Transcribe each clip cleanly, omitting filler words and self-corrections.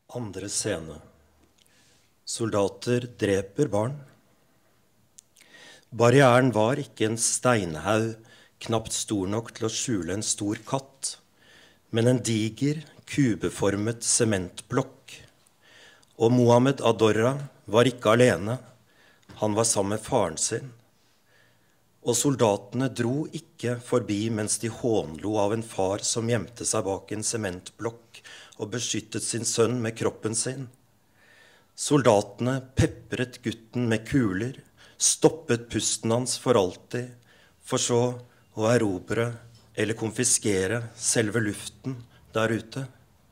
Andre scene. Soldater dreper barn. Barrieren var ikke en steinhaug, knapt stor nok til å skjule en stor katt, men en diger, kubeformet sementblokk. Og Mohammed Adorra var ikke alene, han var sammen med faren sin. Og soldatene dro ikke forbi mens de hånlo av en far som gjemte seg bak en sementblokk og beskyttet sin sønn med kroppen sin. Soldatene pepret gutten med kuler, stoppet pusten hans for alltid, for så å erobre eller konfiskere selve luften der ute.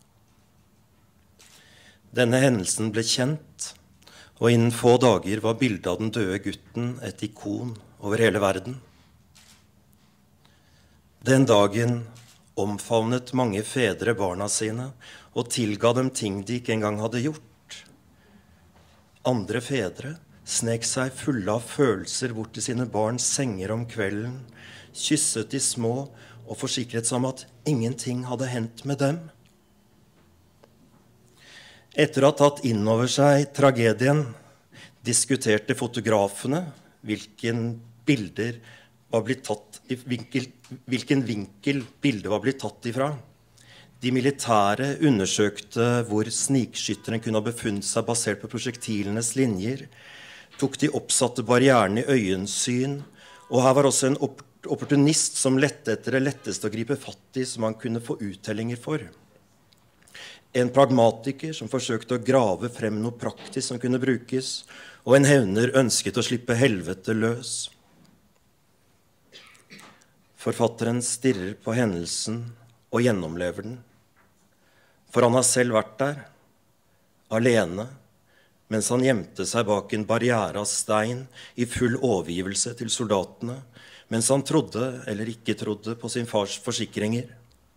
Denne hendelsen ble kjent, og innen få dager var bildet av den døde gutten et ikon over hele verden. Den dagen omfavnet mange fedre barna sine og tilga dem ting de ikke engang hadde gjort. Andre fedre snek seg fulle av følelser bort til sine barns senger om kvelden, kysset de små og forsikret seg om at ingenting hadde hendt med dem. Etter å ha tatt inn over seg tragedien, diskuterte fotografene hvilken vinkel bildet var blitt tatt ifra. De militære undersøkte hvor snikskytteren kunne ha befunnet seg basert på prosjektilenes linjer, tok de oppsatte barrieren i øyensyn, og her var også en opportunist som lette etter det letteste å gripe fatt i som han kunne få uttellinger for. En pragmatiker som forsøkte å grave frem noe praktisk som kunne brukes, og en hevner ønsket å slippe helvete løs. Forfatteren stirrer på hendelsen og gjennomlever den. For han har selv vært der, alene, mens han gjemte seg bak en barriere av stein i full overgivelse til soldatene, mens han trodde eller ikke trodde på sin fars forsikringer.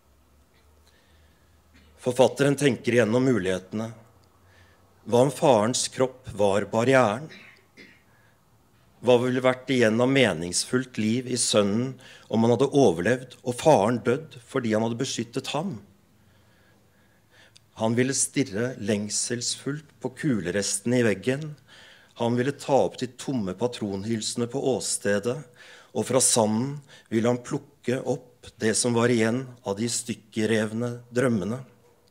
Forfatteren tenker igjennom mulighetene. Hva om farens kropp var barrieren? Hva ville vært igjen av meningsfullt liv i sønnen om han hadde overlevd og faren dødd fordi han hadde beskyttet ham? Han ville stirre lengselsfullt på kulerestene i veggen. Han ville ta opp de tomme patronhylsene på åstedet, og fra sanden ville han plukke opp det som var igjen av de stykkerrevne drømmene.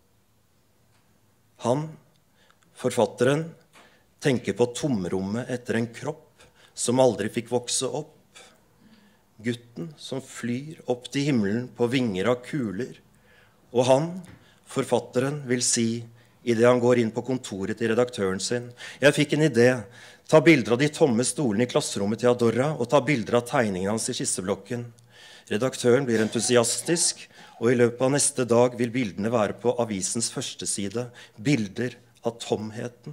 Han, forfatteren, tenker på tomrommet etter en kropp som aldri fikk vokse opp. Gutten som flyr opp til himmelen på vinger av kuler. Og han, forfatteren, vil si, i det han går inn på kontoret til redaktøren sin, jeg fikk en idé, ta bilder av de tomme stolene i klasserommet til Adorra, og ta bilder av tegningen hans i skisseblokken. Redaktøren blir entusiastisk, og i løpet av neste dag vil bildene være på avisens første side, bilder av tomheten.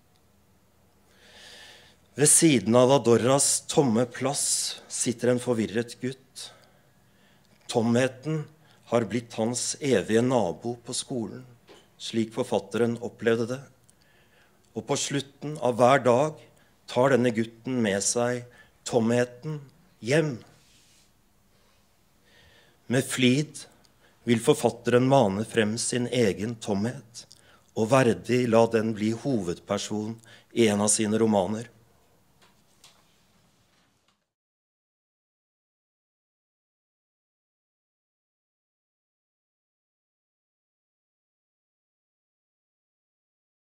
Ved siden av Adorras tomme plass sitter en forvirret gutt. Tomheten har blitt hans evige nabo på skolen, slik forfatteren opplevde det. Og på slutten av hver dag tar denne gutten med seg tomheten hjem. Med flid vil forfatteren mane frem sin egen tomhet, og verdig la den bli hovedperson i en av sine romaner.